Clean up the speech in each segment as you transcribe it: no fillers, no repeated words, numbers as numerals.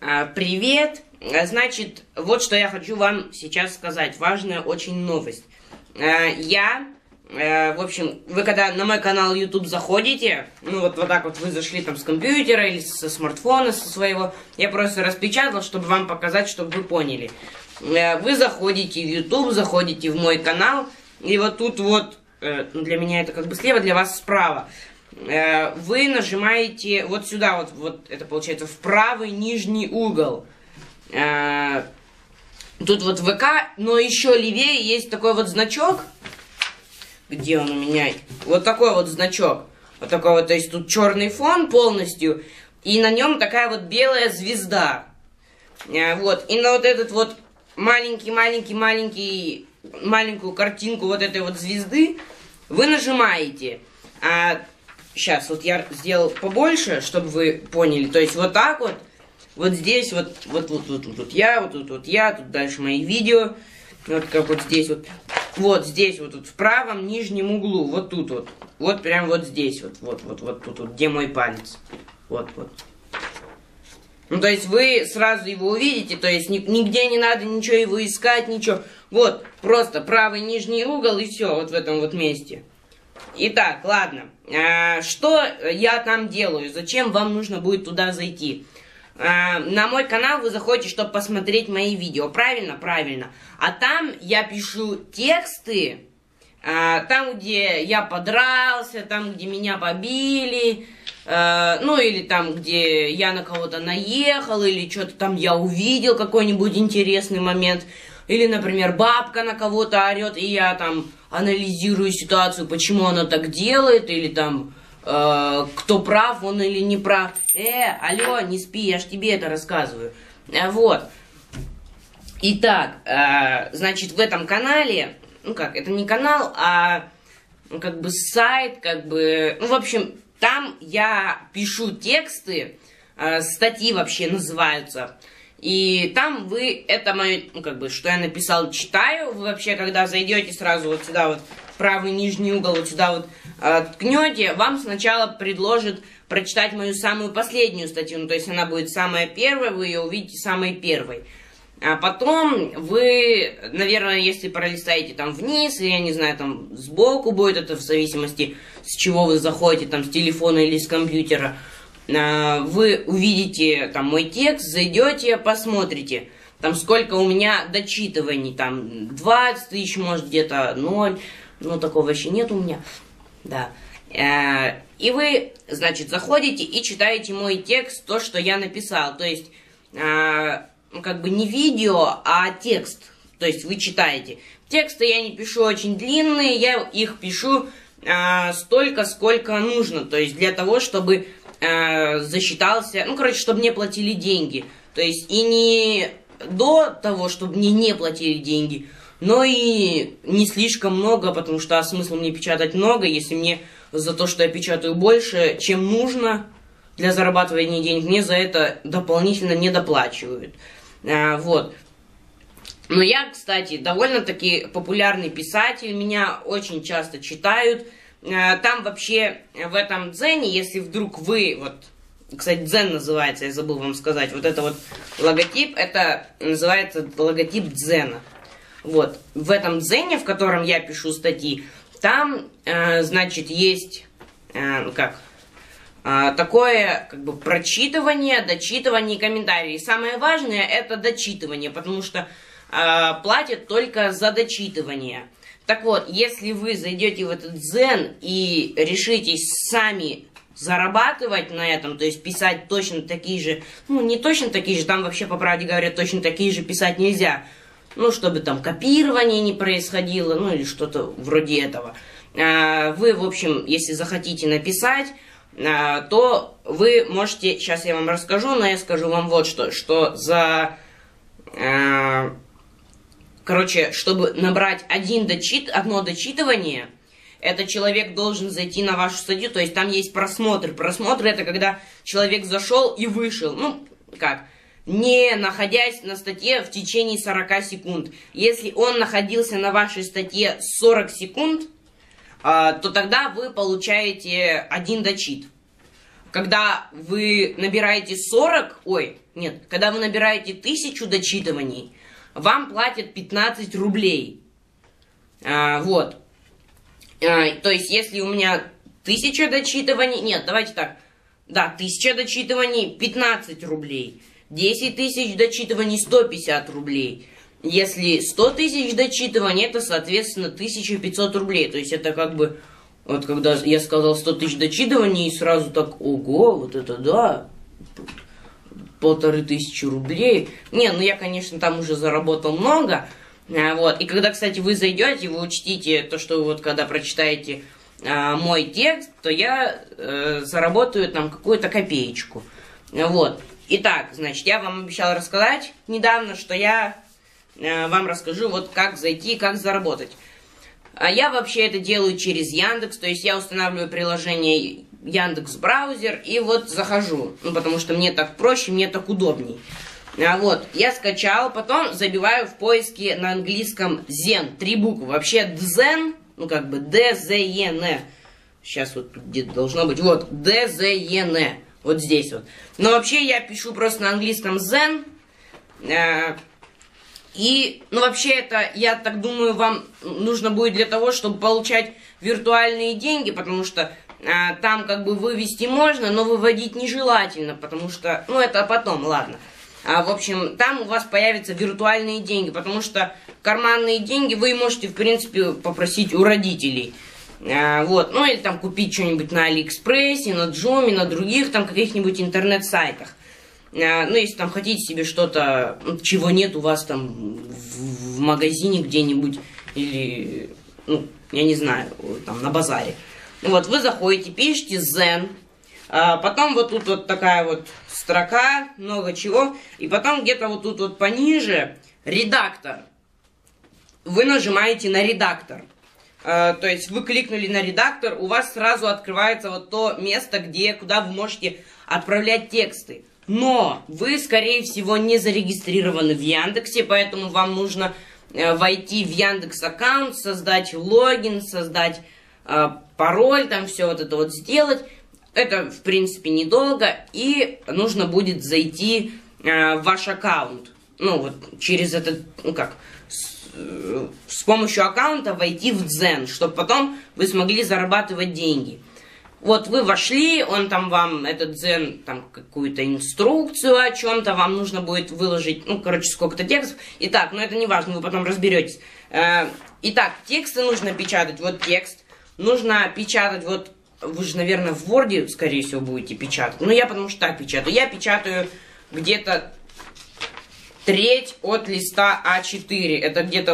Привет! Значит, вот что я хочу вам сейчас сказать. Важная очень новость. В общем, вы когда на мой канал YouTube заходите, ну вот так вот вы зашли там с компьютера или со смартфона со своего, я просто распечатал, чтобы вам показать, чтобы вы поняли. Вы заходите в YouTube, заходите в мой канал, и вот тут вот, для меня это как бы слева, для вас справа. Вы нажимаете вот сюда, вот это получается в правый нижний угол. Тут вот ВК, но еще левее есть такой вот значок. Где он у меня? Вот такой вот значок. Вот такой вот, то есть тут черный фон полностью. И на нем такая вот белая звезда. Вот. И на вот этот вот маленькую картинку вот этой вот звезды вы нажимаете. Сейчас вот я сделал побольше, чтобы вы поняли. То есть вот так вот. Вот здесь вот я, тут я, тут дальше мои видео. Вот как вот здесь вот. Вот здесь вот тут в правом нижнем углу. Вот тут вот. Вот прям вот здесь вот тут вот, где мой палец. Вот. Ну, то есть вы сразу его увидите, то есть нигде не надо ничего его искать, ничего. Вот, просто правый нижний угол и все, вот в этом вот месте. Итак, ладно. Что я там делаю? Зачем вам нужно будет туда зайти? На мой канал вы заходите, чтобы посмотреть мои видео. Правильно? Правильно. А там я пишу тексты, там, где я подрался, там, где меня побили, ну, или там, где я на кого-то наехал, или что-то там я увидел, какой-нибудь интересный момент. Или, например, бабка на кого-то орет, и я там анализирую ситуацию, почему она так делает, или там... кто прав, он или не прав. Алло, не спи, я ж тебе это рассказываю. Вот. Итак, значит, в этом канале, ну как, это не канал, а ну, как бы сайт, как бы, ну, в общем, там я пишу тексты, статьи вообще называются. И там вы, это мое, ну, как бы, что я написал, читаю. Вы вообще, когда зайдете сразу вот сюда вот, правый нижний угол, вот сюда вот ткнете, вам сначала предложат прочитать мою самую последнюю статью. Ну, то есть она будет самая первая, вы ее увидите самой первой. А потом вы, наверное, если пролистаете там вниз, или, я не знаю, там сбоку будет, это в зависимости, с чего вы заходите, там, с телефона или с компьютера, вы увидите там мой текст, зайдете, посмотрите, там сколько у меня дочитываний, там 20 тысяч, может где-то 0, ну такого вообще нет у меня, да. И вы, значит, заходите и читаете мой текст, то, что я написал, то есть, как бы не видео, а текст, то есть вы читаете. Тексты я не пишу очень длинные, я их пишу столько, сколько нужно, то есть для того, чтобы... засчитался, ну, короче, чтобы мне платили деньги. То есть и не до того, чтобы мне не платили деньги, но и не слишком много, потому что смысл мне печатать много, если мне за то, что я печатаю больше, чем нужно для зарабатывания денег, мне за это дополнительно не доплачивают. Вот. Но я, кстати, довольно-таки популярный писатель, меня очень часто читают. Там вообще в этом дзене, если вдруг вы, вот, кстати, дзен называется, я забыл вам сказать, вот это вот логотип, это называется логотип дзена. Вот, в этом дзене, в котором я пишу статьи, там, значит, есть, такое, как бы, прочитывание, дочитывание и комментарии. И самое важное, это дочитывание, потому что платят только за дочитывание. Так вот, если вы зайдете в этот дзен и решитесь сами зарабатывать на этом, то есть писать точно такие же, ну не точно такие же, там вообще, по правде говоря, точно такие же писать нельзя, ну чтобы там копирование не происходило, ну или что-то вроде этого. Вы, в общем, если захотите написать, то вы можете, сейчас я вам расскажу, но я скажу вам вот что за... Короче, чтобы набрать одно дочитывание, этот человек должен зайти на вашу статью, то есть там есть просмотр. Просмотр — это когда человек зашел и вышел. Ну, как? Не находясь на статье в течение 40 секунд. Если он находился на вашей статье 40 секунд, то тогда вы получаете один дочит. когда вы набираете 40, когда вы набираете 1000 дочитываний, вам платят 15 рублей. Вот. То есть, если у меня 1000 дочитываний, нет, давайте так, да, 1000 дочитываний, 15 рублей. 10 тысяч дочитываний, 150 рублей. Если 100 тысяч дочитываний, это, соответственно, 1500 рублей. То есть, это как бы, вот когда я сказал 100 тысяч дочитываний, и сразу так, ого, вот это да, 1500 рублей. Не, ну я, конечно, там уже заработал много. Вот. И когда, кстати, вы зайдете, вы учтите то, что вот когда прочитаете мой текст, то я заработаю там какую-то копеечку. Вот. Итак, значит, я вам обещал рассказать недавно, что я вам расскажу, вот как зайти, как заработать. Я вообще это делаю через Яндекс, то есть я устанавливаю приложение Яндекс браузер и вот захожу, ну потому что мне так проще, мне так удобней. Вот, я скачал, потом забиваю в поиске на английском Zen, 3 буквы, вообще Zen, ну как бы D-Z-E-N, сейчас вот где-то должно быть, вот, D-Z-E-N, вот здесь вот. Но вообще я пишу просто на английском Zen, и, ну, вообще это, я так думаю, вам нужно будет для того, чтобы получать виртуальные деньги, потому что там как бы вывести можно, но выводить нежелательно, потому что, ну, это потом, ладно. В общем, там у вас появятся виртуальные деньги, потому что карманные деньги вы можете, в принципе, попросить у родителей. Вот, ну, или там купить что-нибудь на Алиэкспрессе, на Джуме, на других там каких-нибудь интернет-сайтах. Ну, если там хотите себе что-то, чего нет у вас там в магазине где-нибудь, или, ну, я не знаю, там на базаре. Вот, вы заходите, пишите Zen, потом вот тут вот такая вот строка, много чего, и потом где-то вот тут вот пониже редактор. Вы нажимаете на редактор. То есть вы кликнули на редактор, у вас сразу открывается вот то место, куда вы можете отправлять тексты. Но вы, скорее всего, не зарегистрированы в Яндексе, поэтому вам нужно войти в Яндекс аккаунт, создать логин, создать пароль, там все вот это вот сделать. Это, в принципе, недолго, и нужно будет зайти в ваш аккаунт. Ну, вот через этот, ну как, с помощью аккаунта войти в Zen, чтобы потом вы смогли зарабатывать деньги. Вот вы вошли, он там вам, этот Zen, там какую-то инструкцию о чем-то, вам нужно будет выложить, ну, короче, сколько-то текстов. Итак, но это не важно, вы потом разберетесь. Итак, тексты нужно печатать, вот текст. Нужно печатать, вот, вы же, наверное, в Word, скорее всего, будете печатать. Ну, я потому что так печатаю. Я печатаю где-то треть от листа А4. Это где-то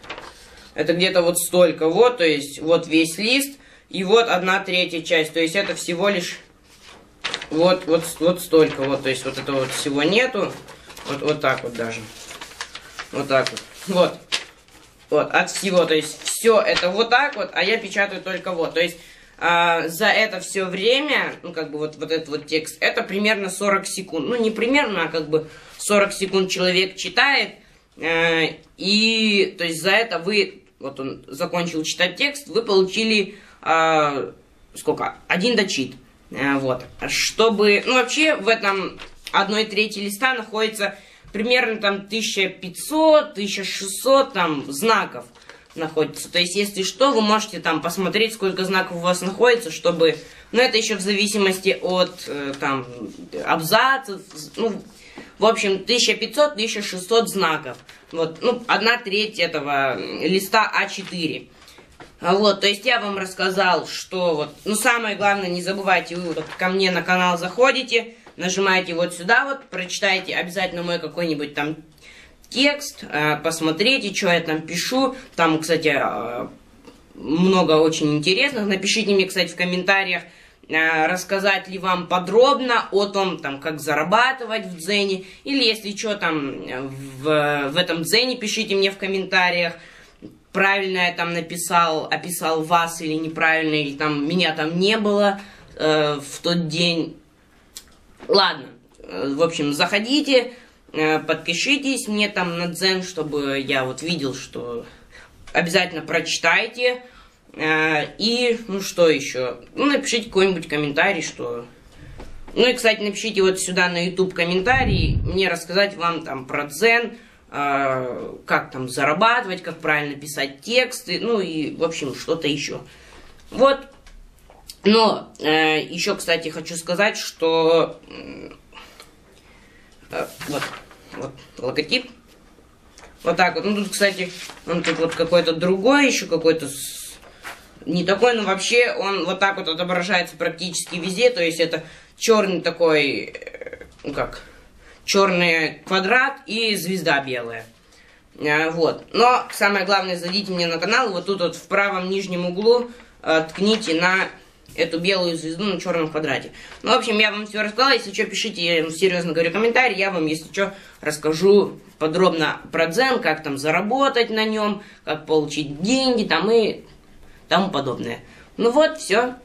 вот столько, вот, то есть, вот весь лист. И вот 1/3 часть, то есть это всего лишь вот столько, вот, то есть вот этого вот всего нету, вот так вот даже, вот так вот, вот, от всего, то есть все это вот так вот, а я печатаю только вот, то есть за это все время, ну как бы вот этот вот текст, это примерно 40 секунд, ну не примерно, а как бы 40 секунд человек читает, и то есть за это вы, вот он закончил читать текст, вы получили сколько? 1 дочит. Вот. Чтобы... Ну, вообще, в этом 1/3 листа находится примерно там 1500-1600 там знаков находится. То есть, если что, вы можете там посмотреть, сколько знаков у вас находится, чтобы... Ну, это еще в зависимости от там абзацев. Ну, в общем, 1500-1600 знаков. Вот. Ну, 1/3 этого листа А4. Вот, то есть я вам рассказал, что вот, ну самое главное, не забывайте, вы вот ко мне на канал заходите, нажимаете вот сюда вот, прочитайте обязательно мой какой-нибудь там текст, посмотрите, что я там пишу, там, кстати, много очень интересных, напишите мне, кстати, в комментариях, рассказать ли вам подробно о том, там, как зарабатывать в Дзене, или если что там в этом Дзене, пишите мне в комментариях, правильно я там описал вас или неправильно, или там меня там не было в тот день. Ладно, в общем, заходите, подпишитесь мне там на Дзен, чтобы я вот видел, что обязательно прочитайте. И, ну что еще, ну напишите какой-нибудь комментарий, что Ну и, кстати, напишите вот сюда на YouTube комментарии, мне рассказать вам там про Дзен, как там зарабатывать, как правильно писать тексты, ну и, в общем, что-то еще. Вот. Но еще, кстати, хочу сказать, что вот логотип. Вот так вот. Ну тут, кстати, он тут вот какой-то другой, еще какой-то не такой, но вообще он вот так вот отображается практически везде. То есть это черный такой, ну как, черный квадрат и звезда белая. Вот. Но самое главное, зайдите мне на канал, вот тут вот в правом нижнем углу ткните на эту белую звезду на черном квадрате. Ну, в общем, я вам все рассказала. Если что, пишите, я вам серьезно говорю, комментарий. Я вам, если что, расскажу подробно про Дзен, как там заработать на нем, как получить деньги там и тому подобное. Ну вот, все.